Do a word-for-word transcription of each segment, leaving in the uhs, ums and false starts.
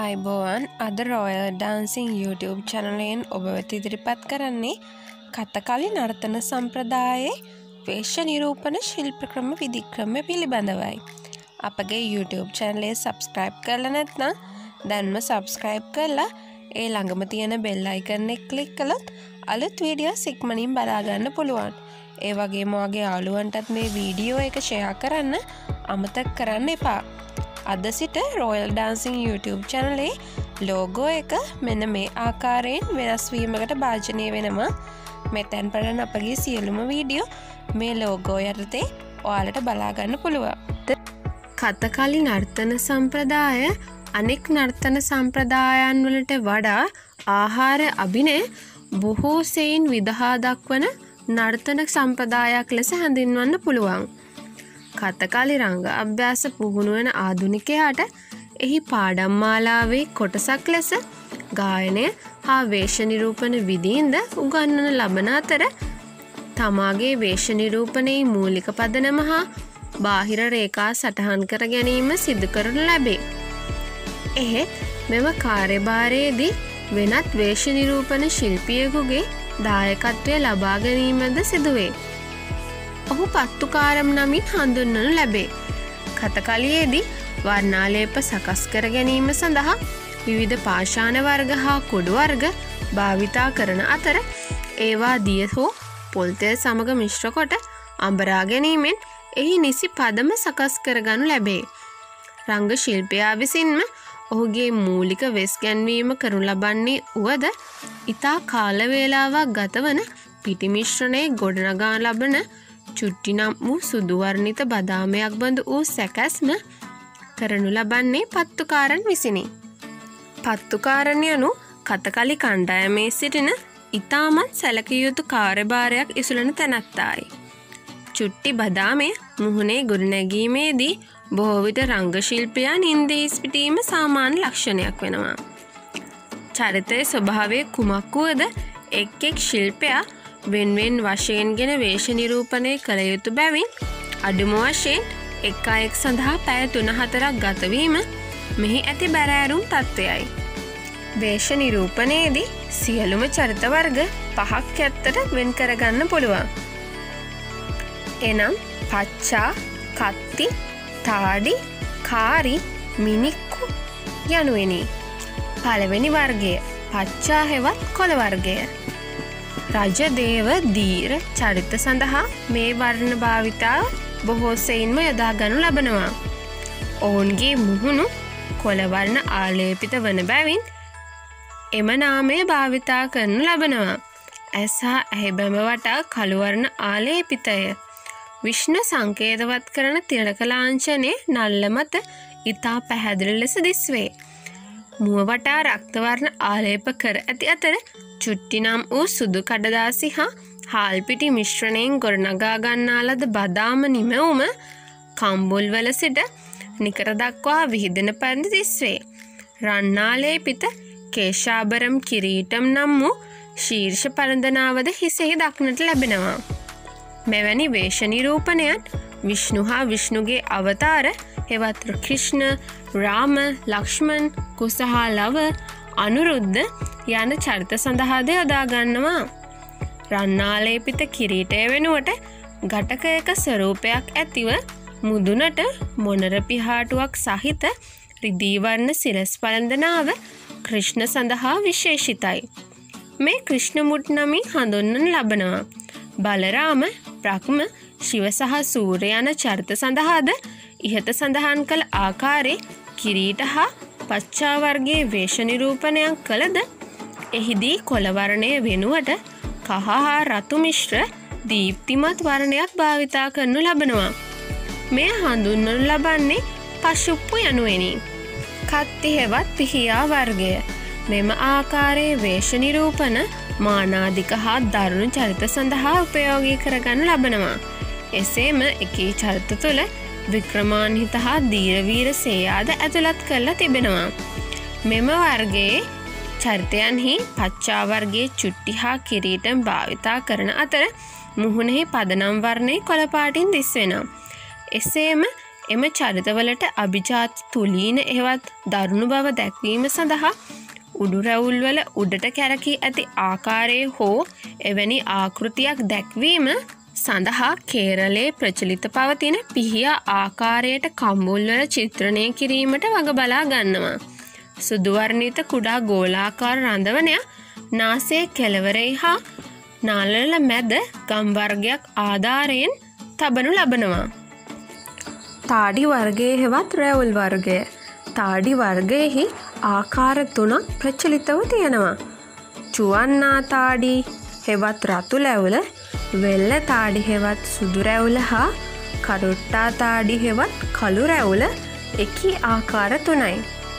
ආයිබෝවන් අද royal dancing YouTube චැනලයෙන් ඔබ වෙත ඉදිරිපත් කරන්නේ කතකලි නර්තන සම්ප්‍රදායේ වේශ නිරූපණ ශිල්ප ක්‍රම විධික්‍රම පිළිබඳවයි. අපගේ YouTube චැනලේ සබස්ක්‍රයිබ් කරලා නැත්නම් දැන්ම සබස්ක්‍රයිබ් කරලා ඒ ළඟම තියෙන බෙල් අයිකන් එක ක්ලික් කළොත් අලුත් වීඩියෝස් ඉක්මනින් බලා ගන්න පුළුවන්. ඒ වගේම ඔයාගේ යාළුවන්ටත් මේ වීඩියෝ එක ෂෙයා කරන්න අමතක කරන්න එපා. අද සිට රොයල් ඩාන්සිං YouTube චැනලේ ලෝගෝ එක මෙන්න මේ ආකාරයෙන් වෙනස් වීමකට භාජනය වෙනවා. මෙතෙන් පටන් අපගේ සියලුම වීඩියෝ මේ ලෝගෝ යටතේ ඔයාලට බලා ගන්න පුළුවන්. කතකලි නර්තන සම්ප්‍රදාය අනෙක් නර්තන සම්ප්‍රදායන් වලට වඩා ආහාර අභිනය බොහෝ සෙයින් විදහා දක්වන නර්තන සම්ප්‍රදායක් ලෙස හඳුන්වන්න පුළුවන්. කතකලි රංග අභ්‍යාස පුහුණු වන ආධුනිකයාට එහි පාඩම් මාලාවේ කොටසක් ලෙස ගායනය හා වේශ නිරූපණ විධීන්ද උගන්වන ලබන අතර තමාගේ වේශ නිරූපණයේ මූලික පදනම හා බාහිර රේඛා සටහන් කර ගැනීම සිදු කරනු ලැබේ. එහෙත් මෙම කාර්යභාරයේදී වෙනත් වේශ නිරූපණ ශිල්පියෙකුගේ දායකත්වය ලබා ගැනීමද සිදුවේ. ඔහු පත්තුකාරම් නමින් හඳුන්වනු ලැබේ. කතකලියේදී වර්ණාලේප සකස් කර ගැනීම සඳහා විවිධ පාෂාණ වර්ග හා කුඩු වර්ග භාවිතා කරන අතර ඒවා දිය හෝ පොල් තෙල් සමග මිශ්‍ර කොට අඹරා ගැනීමෙන් එහි නිසි පදම සකස් කරගනු ලැබේ. රංග ශිල්පියා විසින්ම ඔහුගේ මූලික වෙස් ගැන්වීම කරනු ලබන්නේ වුවද ඉතා කාල වේලාවක් ගතවන පිටි මිශ්‍රණයේ ගොඩනගා ලබන චුට්ටි නම් වූ සුදු වර්ණිත බදාමයක් බඳු වූ සැකැස්ම කරනු ලබන්නේ පත්තුකාරන් විසිනි. පත්තුකාරන් යනු කතකලි කණ්ඩායමේ සිටින ඉතාමත් සැලකිය යුතු කාර්යභාරයක් ඉසුලන තැනැත්තායි. චුට්ටි බදාමය මුහුණේ ගොඩනැගීමේදී බොහෝ විට රංග ශිල්පියා නින්දේ ඉස්පිටීම සාමාන්‍ය ලක්ෂණයක් වෙනවා. චරිතයේ ස්වභාවය කුමක් වුවද එක් එක් ශිල්පියා වෙන්වෙන් වශයෙන්ගෙන වේශ නිරූපණය කළ යුතු බැවින් අඩුම වශයෙන් එක් අයෙක් සඳහා පැය තුන හතරක් ගතවීම මෙහි ඇති බැරෑරුම් තත්ත්වයයි. වේශ නිරූපණයේදී සියලුම චරිත වර්ග පහක් ඇත්තට වෙන් කරගන්න පුළුවන්. එනම් පච්චා, කත්ති, තාඩි, කාරි, මිනික්කු යනුවෙනි. පළවෙනි වර්ගය පච්චා හෙවත් කොළ වර්ගය. රජ දේව දීර චරිත සඳහා මේ වර්ණ භාවිතාව බොහෝ සෙයින්ම යොදා ගනු ලබනවා. ඔවුන්ගේ මුහුණු කොළවර්ණ ආලේපිත වන බැවින් එම නාමය භාවිතා කරනු ලබනවා. ඇස හා ඇහි බැම වටා කළුවර්ණ ආලේපිතය. විෂ්ණු සංකේතවත් කරන තිලක ලාංඡනයේ නල්ල මත ඉතා පැහැදිලි ලෙස දිස්වේ. මුව වටා රක්තවර්ණ ආලේප කර ඇති අතර චුට්ටි නම් වූ සුදු කඩදාසි හා හාල්පිටි මිශ්‍රණයෙන් ගොඩනගා ගන්නා ලද බදාම නිමවුම කම්බුල් වල සිට නිකර දක්වා විහිදෙන පරිදි දිස්වේ. රන්නාලේපිත කේශාභරම් කිරීටම් නම් වූ ශීර්ෂ පරඳනාවද හිසෙහි දක්නට ලැබෙනවා. මෙවැනි වේශ නිරූපණයන් විෂ්ණු හා විෂ්ණුගේ අවතාර හෙවත් කෘෂ්ණ, රාම, ලක්ෂ්මන්, කුස හා ලව, අනුරුද්ධ යන චරිත සඳහාද යොදා ගන්නවා. රන්නාලේපිත කිරීටය වෙනුවට ඝටකයක ස්වරූපයක් ඇතිව මුදුනට මොනර පිහාටුවක් සහිත රිදී වර්ණ සිරස් පළඳනාව කෘෂ්ණ සඳහා විශේෂිතයි. මේ කෘෂ්ණ මුට් නමින් හඳුන්වනු ලබනවා. බලරාම, බ්‍රහ්ම, ශිව සහ සූර්ය යන චරිත සඳහාද ඉහත සඳහන් කළ ආකාරයේ කිරීට හා පච්චා වර්ගයේ වේශ නිරූපණයක් කළද එහිදී කොළ වර්ණය වෙනුවට කහ හා රතු මිශ්‍ර දීප්තිමත් වර්ණයක් භාවිතා කරනු ලබනවා. මෙය හඳුන්වනු ලබන්නේ පශුප්පු යනුවෙනි. කත්ති හෙවත් පිහියා වර්ගය. මෙම ආකාරයේ වේශ නිරූපණ මානාදික හා දරුණු චරිත සඳහා උපයෝගී කරගනු ලබනවා. එසේම එකී චරිත තුළ වික්‍රමාන්විත හා දීරවීර සේයාද ඇතුළත් කරලා තිබෙනවා. මෙම වර්ගයේ චරිතයන්හි පච්චා වර්ගයේ චුට්ටි හා කිරීටම් භාවිතා කරන අතර මුහුණෙහි පදනම් වර්ණයේ කොළ පාටින් දිස්වෙනවා. එසේම එම චරිතවලට අභිජාත තුලීන එවත් දරුණු බව දැක්වීම සඳහා උඩු රැවුල්වල උඩට කැරකී ඇති ආකාරයේ හෝ එවැනි ආකෘතියක් දැක්වීම සඳහා කේරළයේ ප්‍රචලිත පවතින පිහියා ආකාරයට කම්බුල්වල චිත්‍රණය කිරීමට වග බලා ගන්නවා. සුදු වර්ණිත කුඩා ගෝලාකාර රඳවනයක් නාසයේ කෙළවරෙහි හා නාලල මැද ගම් වර්ගයක් ආධාරයෙන් තබනු ලබනවා. තාඩි වර්ගයේ හෙවත් රැවුල් වර්ගය. තාඩි වර්ගයෙහි ආකාර තුනක් ප්‍රචලිතව තියෙනවා. චුවන්නා තාඩි හෙවත් රතු රැවුල, වෙල්ල තාඩි හෙවත් සුදු රැවුල හා කරුට්ටා තාඩි හෙවත් කළු රැවුල එකී ආකාර තුනයි.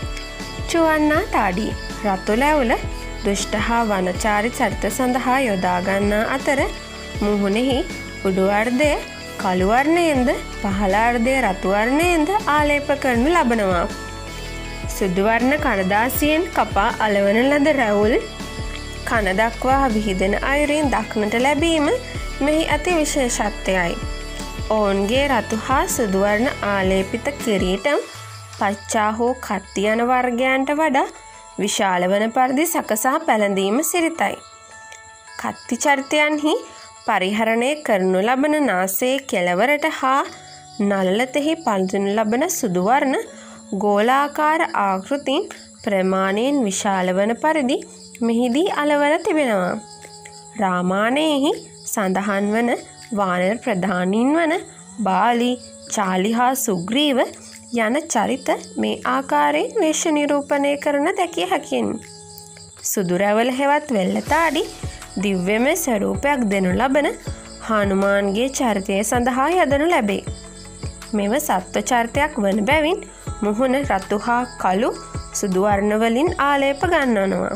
චුවන්නා තාඩි රතු රැවුල දුෂ්ට හා වනචාරි චරිත සඳහා යොදා ගන්නා අතර මුහුණෙහි උඩු අර්ධය කළු වර්ණයෙන්ද පහළ අර්ධය රතු වර්ණයෙන්ද ආලේප කරනු ලබනවා. සුදු වර්ණ කඩදාසියෙන් කපා අලවන ලද රැවුල් කන දක්වා විහිදෙන අයුරින් දක්නට ලැබීම මෙහි ඇති විශේෂත්වයයි. ඔවුන්ගේ රතු හා සුදු වර්ණ ආලේපිත කිරීටම් පච්චා හෝ කත්ති යන වර්ගයන්ට වඩා විශාල වන පරිදි සකසා පැළඳීම සිරිතයි. කත්ති චරිතයන්හි පරිහරණය කරනු ලබන නාසයේ කෙළවරට හා නළලතෙහි පළඳිනු ලබන සුදු වර්ණ ගෝලාකාර ආකෘතින් ප්‍රමාණයෙන් විශාල වන පරිදි මෙහිදී අලවල තිබෙනවා. රාමායනයෙහි සඳහන් වන වානර ප්‍රධානීන් වන බාලි, චාලි හා සුග්‍රීව යන චරිත මේ ආකාරයෙන් වේශ නිරූපණය කරන දැකිය හැකියි. සුදු රැවුල හෙවත් වෙල්ල තාඩි දිව්‍යමය ස්වරූපයක් දෙනු ලබන හනුමාන්ගේ චරිතය සඳහා යොදනු ලැබේ. මෙම සත්ව චරිතයක් වන බැවින් මුහුණ රතු හා කළු සුදු වර්ණ වලින් ආලේප ගන්වනවා.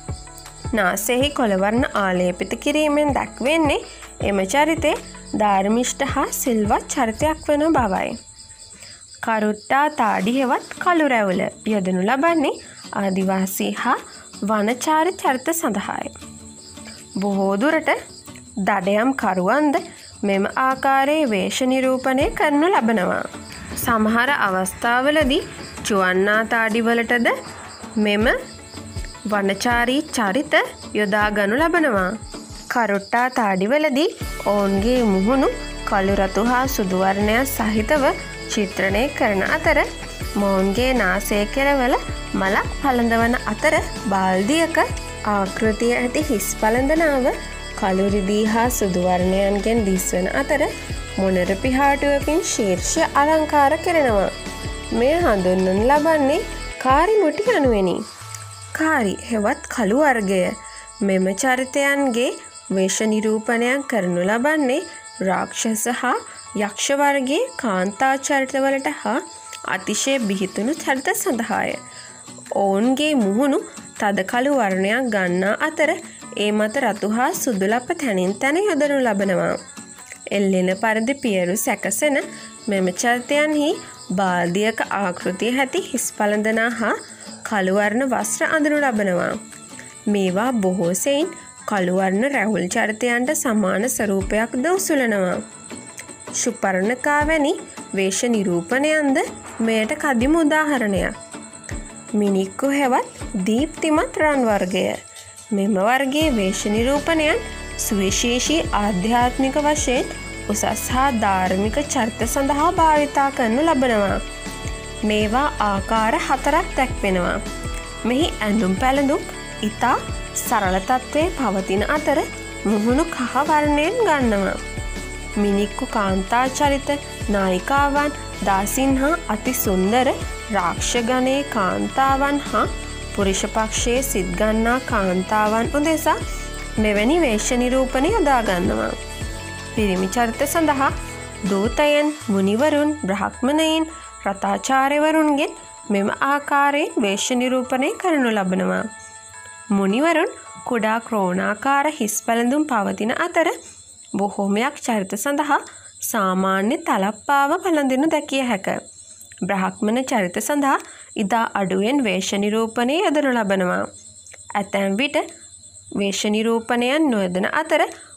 නාසයෙහි කොළ වර්ණ ආලේපිත කිරීමෙන් දක්වන්නේ එම චරිතේ ධාර්මිෂ්ඨ හා සිල්වත් චරිතයක් වන බවයි. කරුට්ටා තාඩි හෙවත් කළු රැවුල යොදනු ලබන්නේ ආදිවාසී හා වනචාරි චරිත සඳහායි. බොහෝ දුරට දඩයම් කරුවන්ද මෙම ආකාරයේ වේශ නිරූපණය කරනු ලබනවා. සමහර අවස්ථාවලදී චුවන්නා තාඩි වලටද මෙම වනචාරී චරිත යොදා ගනු ලබනවා. කරුට්ටා තාඩිවලදී ඔවුන්ගේ මුහුණු කළු රතු හා සුදු වර්ණය සහිතව චිත්‍රණය කරන අතර මොවුන්ගේ නාසය කෙළවල මලක් පළඳවන අතර බාල්දියක ආකෘතිය ඇති හිස් පළඳනාව කළු රිදී හා සුදු වර්ණයන්ගෙන් දිස්වන අතර මොනර පිහාටුවකින් ශීර්ෂය අලංකාර කරනවා. මෙය හඳුන්වනු ලබන්නේ කාරිමුටි යනුවෙනි. කාරි හෙවත් කළු වර්ගය මෙම චරිතයන්ගේ වේශ නිරූපණයක් කරනු ලබන්නේ රාක්ෂස හා යක්ෂ වර්ගයේ කාන්තා චරිතවලට හා අතිශය බිහිතුණු චරිත සඳහාය. ඔවුන්ගේ මුහුණු තද කළු වර්ණයක් ගන්නා අතර ඒ මත රතු හා සුදු ලප තැනින් තැන යොදනු ලබනවා. එල්ලෙන පරිදි පියරු සැකසෙන මෙම චරිතයන්හි බාල්දියක ආකෘතිය ඇති හිස් පළඳනා හා කළු වර්ණ වස්ත්‍ර අඳිනු ලබනවා. මේවා බොහෝ සෙයින් කළු වර්ණ රැවුල් චරිතයන්ට සමාන ස්වරූපයක් ද උසුලනවා. ශුපර්ණකා වැනි වේශ නිරූපණයන්ද මෙයට කදිම උදාහරණයක්. මිනික්කු හෙවත් දීප්තිමත් රන් වර්ගය මෙම වර්ගයේ වේශ නිරූපණයන් සුවිශේෂී ආධ්‍යාත්මික වශයෙන් උසස් හා ධාර්මික චරිත සඳහා භාවිතා කරනු ලබනවා. මේවා ආකාර හතරක් දැක්වෙනවා. මෙහි ඇඳුම් පැළඳුම් ඉතා සරල තත්ත්වයේ පවතින අතර මුහුණු කහ වර්ණයෙන් ගන්නවා. මිනික්කු කාන්තා චරිත නායිකාවන් දාසින් හා අති සුන්දර රාක්ෂ ගණයේ කාන්තාවන් හා පුරුෂ පක්ෂයේ සිත් ගන්නා කාන්තාවන් උදෙසා මෙවැනි වේශ නිරූපණ යොදා ගන්නවා. පිරිමි චරිත සඳහා දූතයන්, මුනිවරුන්, බ්‍රහ්මණයින්, රතාචාර්යවරුන්ගෙන් මෙම ආකාරයෙන් වේශ නිරූපණය කරනු ලබනවා. මුනිවරුන් කුඩා ක්‍රෝණාකාර හිස් පැළඳුම් පවතින අතර බොහෝමයක් චරිත සඳහා සාමාන්‍ය තලප්පාව පළඳිනු දැකිය හැක. බ්‍රහ්මණ චරිත සඳහා ඉතා අඩුවෙන් වේශ නිරූපණය යොදනු ලබනවා. ඇතැම් විට වේශ නිරූපණයන් නොයදන අතර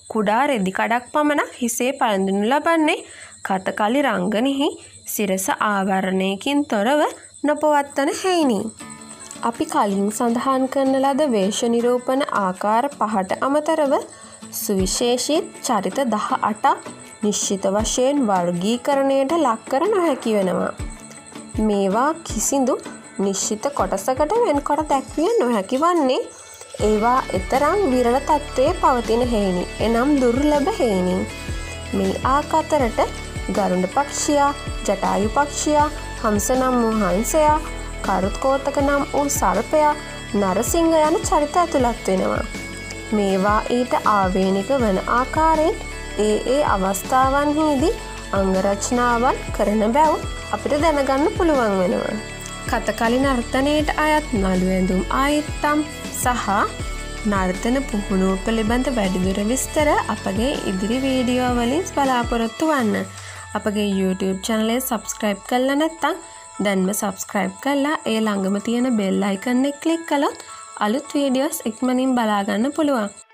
කුඩා රෙදි කඩක් පමණක් හිසේ පළඳිනු ලබන්නේ කතකලි රංගනෙහි සිරස ආවරණයකින් තොරව නොපවත්වන හේයිනි. අපි කලින් සඳහන් කරන ලද වේශ නිරූපණ ආකාර පහට අමතරව සුවිශේෂී චරිත දහ අටක් නිශ්චිත වශයෙන් වර්ගීකරණයට ලක් කර නොහැකි වෙනවා. මේවා කිසිදු නිශ්චිත කොටසකට වෙන්කොට දැක්විය නොහැකි වන්නේ ඒවා එතරම් විරල තත්ත්වයේ පවතින හේයිනි. එනම් දුර්ලභ හේයිනි. මේ ආකාරයට ගරුඩ පක්ෂියා, ජටායු පක්ෂියා, හංස නම් වූ හංසයා, කරුත්කෝතක නම් වූ සර්පයා, නරසිංහ යන චරිත ඇතුළත් වෙනවා. මේවා ඊට ආවේනික වන ආකාරයෙන් ඒ ඒ අවස්ථාවන්හිදී අංග රචනාවන් කරන බැව් අපිට දැනගන්න පුළුවන් වෙනවා. කතකලි නර්තනයට අයත් නළු ඇඳුම් ආයත්තම් සහ නර්තන පුහුණුව පිළිබඳ වැඩිදුර විස්තර අපගේ ඉදිරි වීඩියෝ වලින් බලාපොරොත්තු වන්න. අපගේ YouTube channel එක subscribe කරලා නැත්නම් දැන්ම subscribe කරලා ඒ ළඟම තියෙන bell icon එක click කළොත් අලුත් වීඩියෝස් ඉක්මනින් බලා ගන්න පුළුවන්.